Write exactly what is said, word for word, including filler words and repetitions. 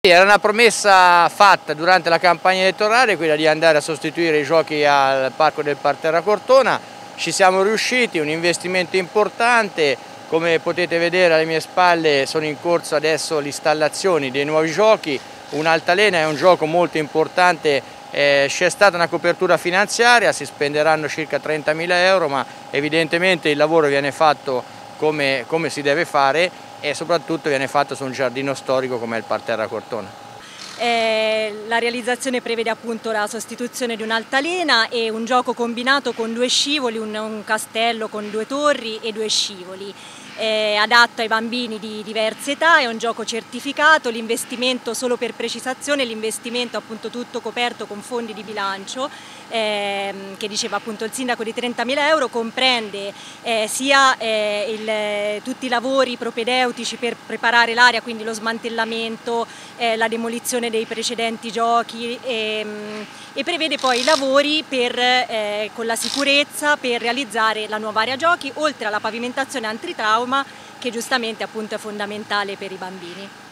Era una promessa fatta durante la campagna elettorale, quella di andare a sostituire i giochi al Parco del Parterre a Cortona. Ci siamo riusciti, un investimento importante, come potete vedere alle mie spalle sono in corso adesso le installazioni dei nuovi giochi. Un'altalena è un gioco molto importante, eh, c'è stata una copertura finanziaria, si spenderanno circa trentamila euro, ma evidentemente il lavoro viene fatto come, come si deve fare e soprattutto viene fatto su un giardino storico come il Parterre a Cortona. Eh, la realizzazione prevede appunto la sostituzione di un'altalena e un gioco combinato con due scivoli, un, un castello con due torri e due scivoli. È adatto ai bambini di diverse età, è un gioco certificato, l'investimento, solo per precisazione, l'investimento appunto tutto coperto con fondi di bilancio, ehm, che diceva appunto il sindaco di trentamila euro, comprende eh, sia eh, il, tutti i lavori propedeutici per preparare l'area, quindi lo smantellamento, eh, la demolizione dei precedenti giochi ehm, e prevede poi i lavori per, eh, con la sicurezza per realizzare la nuova area giochi, oltre alla pavimentazione antitrauma che giustamente appunto è fondamentale per i bambini.